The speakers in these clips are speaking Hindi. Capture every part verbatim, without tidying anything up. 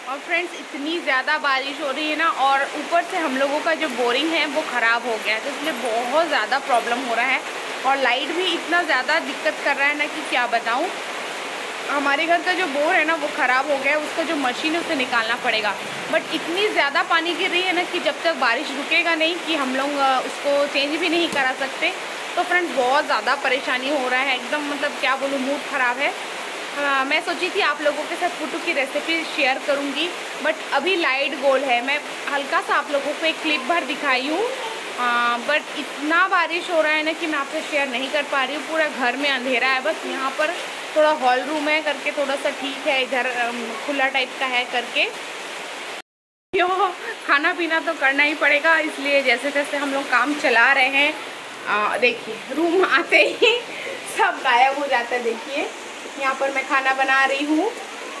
और फ्रेंड्स इतनी ज़्यादा बारिश हो रही है ना, और ऊपर से हम लोगों का जो बोरिंग है वो ख़राब हो गया है, तो इसलिए बहुत ज़्यादा प्रॉब्लम हो रहा है। और लाइट भी इतना ज़्यादा दिक्कत कर रहा है ना कि क्या बताऊँ। हमारे घर का जो बोर है ना वो ख़राब हो गया है, उसका जो मशीन है उसे निकालना पड़ेगा। बट इतनी ज़्यादा पानी गिर रही है ना कि जब तक बारिश रुकेगा नहीं कि हम लोग उसको चेंज भी नहीं करा सकते। तो फ्रेंड्स बहुत ज़्यादा परेशानी हो रहा है, एकदम मतलब क्या बोलूँ, मूड ख़राब है। हाँ, मैं सोची थी आप लोगों के साथ पुट्टू की रेसिपी शेयर करूंगी, बट अभी लाइट गोल है। मैं हल्का सा आप लोगों को एक क्लिप भर दिखाई हूँ, बट इतना बारिश हो रहा है ना कि मैं आपसे शेयर नहीं कर पा रही हूँ। पूरा घर में अंधेरा है, बस यहाँ पर थोड़ा हॉल रूम है करके थोड़ा सा ठीक है, इधर खुला टाइप का है करके। क्यों, खाना पीना तो करना ही पड़ेगा, इसलिए जैसे तैसे हम लोग काम चला रहे हैं। देखिए रूम आते ही सब गायब हो जाता है। देखिए यहाँ पर मैं खाना बना रही हूँ।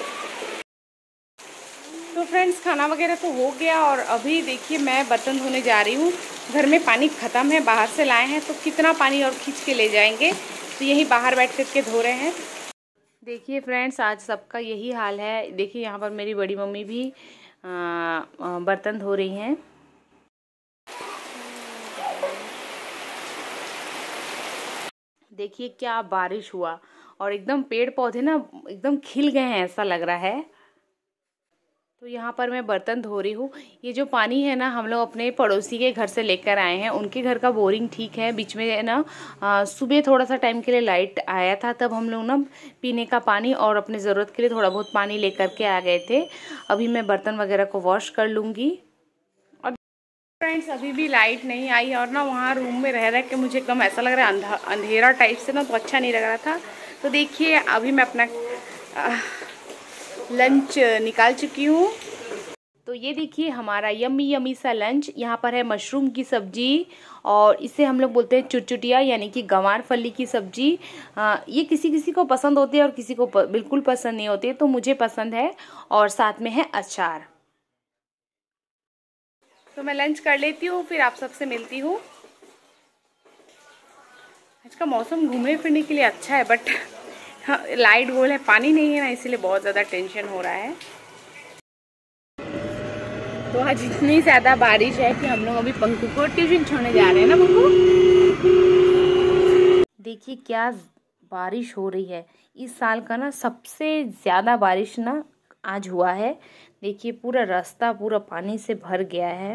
तो फ्रेंड्स खाना वगैरह तो हो गया, और अभी देखिए मैं बर्तन धोने जा रही हूँ। घर में पानी ख़त्म है, बाहर से लाए हैं, तो कितना पानी और खींच के ले जाएंगे, तो यहीं बाहर बैठ कर के धो रहे हैं। देखिए फ्रेंड्स आज सबका यही हाल है। देखिए यहाँ पर मेरी बड़ी मम्मी भी आ, आ, बर्तन धो रही हैं। देखिए क्या बारिश हुआ, और एकदम पेड़ पौधे ना एकदम खिल गए हैं ऐसा लग रहा है। तो यहाँ पर मैं बर्तन धो रही हूँ। ये जो पानी है ना हम लोग अपने पड़ोसी के घर से लेकर आए हैं। उनके घर का बोरिंग ठीक है, बीच में ना सुबह थोड़ा सा टाइम के लिए लाइट आया था, तब हम लोग ना पीने का पानी और अपने ज़रूरत के लिए थोड़ा बहुत पानी लेकर के आ गए थे। अभी मैं बर्तन वगैरह को वॉश कर लूँगी। और फ्रेंड्स अभी भी लाइट नहीं आई, और ना वहाँ रूम में रह रह के मुझे एकदम ऐसा लग रहा है अंधेरा टाइप से ना, तो अच्छा नहीं लग रहा था। तो देखिए अभी मैं अपना आ, लंच निकाल चुकी हूँ। तो ये देखिए हमारा यम्मी यम्मी सा लंच। यहाँ पर है मशरूम की सब्जी, और इसे हम लोग बोलते हैं चुटचुटिया, यानी कि गंवार फली की सब्जी। आ, ये किसी किसी को पसंद होती है और किसी को प, बिल्कुल पसंद नहीं होती है, तो मुझे पसंद है। और साथ में है अचार। तो मैं लंच कर लेती हूँ, फिर आप सबसे मिलती हूँ। आज का मौसम घूमने फिरने के लिए अच्छा है, बट हाँ, लाइट गोल है, पानी नहीं है ना, इसीलिए बहुत ज़्यादा टेंशन हो रहा है। तो आज इतनी ज़्यादा बारिश है कि हम लोग अभी पंकु को ट्यूशन छोड़ने जा रहे हैं ना पंकु। देखिए क्या बारिश हो रही है, इस साल का ना सबसे ज़्यादा बारिश ना आज हुआ है। देखिए पूरा रास्ता पूरा पानी से भर गया है।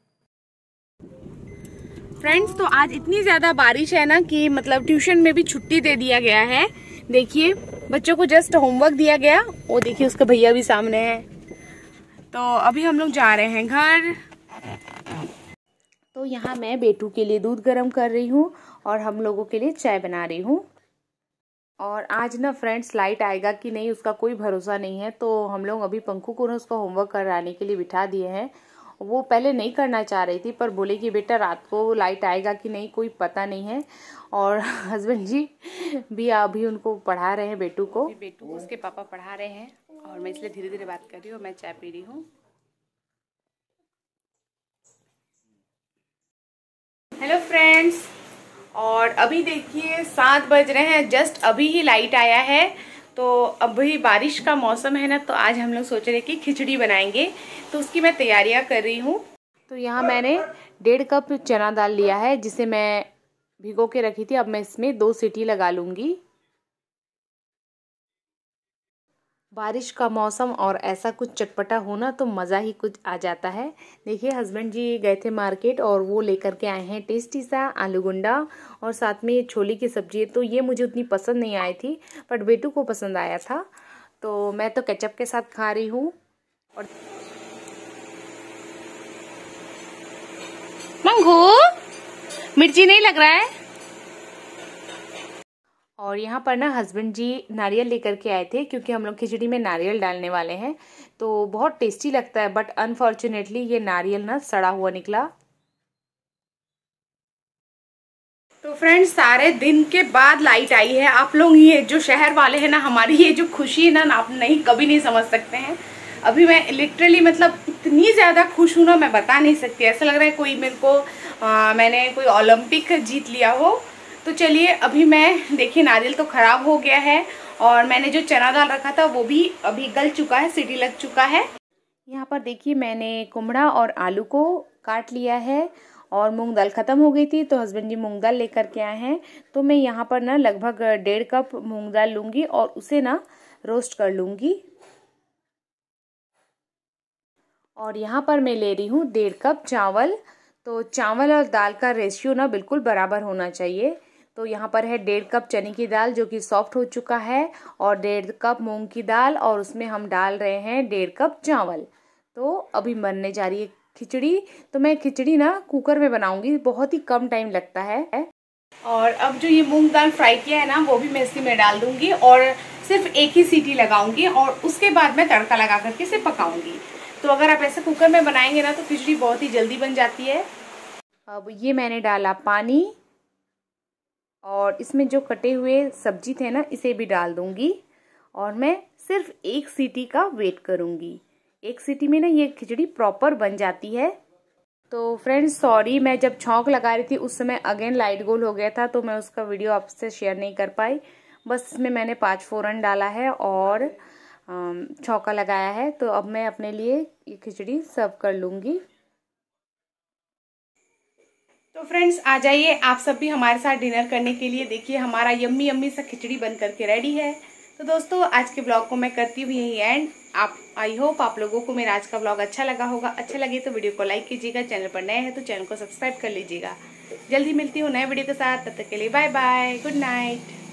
फ्रेंड्स तो आज इतनी ज़्यादा बारिश है ना कि मतलब ट्यूशन में भी छुट्टी दे दिया गया है। देखिए बच्चों को जस्ट होमवर्क दिया गया, वो देखिए उसका भैया भी सामने है। तो अभी हम लोग जा रहे हैं घर। तो यहाँ मैं बेटू के लिए दूध गर्म कर रही हूँ और हम लोगों के लिए चाय बना रही हूँ। और आज ना फ्रेंड्स लाइट आएगा कि नहीं उसका कोई भरोसा नहीं है, तो हम लोग अभी पंकु को ना उसका होमवर्क कराने के लिए बिठा दिए हैं। वो पहले नहीं करना चाह रही थी, पर बोले कि बेटा रात को लाइट आएगा कि नहीं कोई पता नहीं है। और हस्बैंड जी भी अभी उनको पढ़ा रहे हैं बेटू को। बेटू को उसके पापा पढ़ा रहे हैं, और मैं इसलिए धीरे धीरे बात कर रही हूँ। मैं चाय पी रही हूँ। हेलो फ्रेंड्स, और अभी देखिए सात बज रहे हैं, जस्ट अभी ही लाइट आया है। तो अभी बारिश का मौसम है ना, तो आज हम लोग सोच रहे कि खिचड़ी बनाएंगे, तो उसकी मैं तैयारियां कर रही हूँ। तो यहाँ मैंने डेढ़ कप चना दाल लिया है, जिसे मैं भिगो के रखी थी। अब मैं इसमें दो सीटी लगा लूँगी। बारिश का मौसम और ऐसा कुछ चटपटा होना तो मज़ा ही कुछ आ जाता है। देखिए हस्बैंड जी गए थे मार्केट और वो लेकर के आए हैं टेस्टी सा आलू गुंडा, और साथ में छोले की सब्जी। तो ये मुझे उतनी पसंद नहीं आई थी, बट बेटू को पसंद आया था, तो मैं तो केचप के साथ खा रही हूँ। और मंगू मिर्ची नहीं लग रहा है। और यहाँ पर ना हस्बैंड जी नारियल लेकर के आए थे, क्योंकि हम लोग खिचड़ी में नारियल डालने वाले हैं। तो बहुत टेस्टी लगता है, बट अनफॉर्चुनेटली ये नारियल ना सड़ा हुआ निकला। तो फ्रेंड्स सारे दिन के बाद लाइट आई है। आप लोग ये जो शहर वाले हैं ना, हमारी ये जो खुशी है ना, आप नहीं कभी नहीं समझ सकते हैं। अभी मैं लिटरली मतलब इतनी ज़्यादा खुश हूँ ना, मैं बता नहीं सकती। ऐसा लग रहा है कोई मेरे को आ, मैंने कोई ओलंपिक जीत लिया हो। तो चलिए अभी मैं देखिए नारियल तो ख़राब हो गया है, और मैंने जो चना दाल रखा था वो भी अभी गल चुका है, सीटी लग चुका है। यहाँ पर देखिए मैंने कुमड़ा और आलू को काट लिया है और मूंग दाल ख़त्म हो गई थी तो हस्बैंड जी मूंग दाल लेकर के आए हैं। तो मैं यहाँ पर ना लगभग डेढ़ कप मूंग दाल लूँगी और उसे ना रोस्ट कर लूँगी। और यहाँ पर मैं ले रही हूँ डेढ़ कप चावल। तो चावल और दाल का रेशियो ना बिल्कुल बराबर होना चाहिए। तो यहाँ पर है डेढ़ कप चने की दाल जो कि सॉफ्ट हो चुका है और डेढ़ कप मूंग की दाल और उसमें हम डाल रहे हैं डेढ़ कप चावल। तो अभी बनने जा रही है खिचड़ी। तो मैं खिचड़ी ना कुकर में बनाऊंगी, बहुत ही कम टाइम लगता है। और अब जो ये मूंग दाल फ्राई किया है ना वो भी मैं इसी में डाल दूंगी और सिर्फ एक ही सीटी लगाऊंगी और उसके बाद मैं तड़का लगा करके इसे पकाऊंगी। तो अगर आप ऐसे कुकर में बनाएंगे ना तो खिचड़ी बहुत ही जल्दी बन जाती है। अब ये मैंने डाला पानी और इसमें जो कटे हुए सब्जी थे ना इसे भी डाल दूंगी और मैं सिर्फ एक सीटी का वेट करूंगी। एक सीटी में ना ये खिचड़ी प्रॉपर बन जाती है। तो फ्रेंड्स सॉरी, मैं जब छौंक लगा रही थी उस समय अगेन लाइट गोल हो गया था तो मैं उसका वीडियो आपसे शेयर नहीं कर पाई। बस इसमें मैंने पाँच फोरन डाला है और छौंका लगाया है। तो अब मैं अपने लिए ये खिचड़ी सर्व कर लूँगी। तो फ्रेंड्स आ जाइए आप सब भी हमारे साथ डिनर करने के लिए। देखिए हमारा यम्मी यम्मी सा खिचड़ी बन करके रेडी है। तो दोस्तों आज के ब्लॉग को मैं करती हूँ यही एंड। आप आई होप आप लोगों को मेरा आज का ब्लॉग अच्छा लगा होगा। अच्छा लगे तो वीडियो को लाइक कीजिएगा, चैनल पर नए हैं तो चैनल को सब्सक्राइब कर लीजिएगा। जल्दी मिलती हूँ नए वीडियो के साथ, तब तक के लिए बाय बाय, गुड नाइट।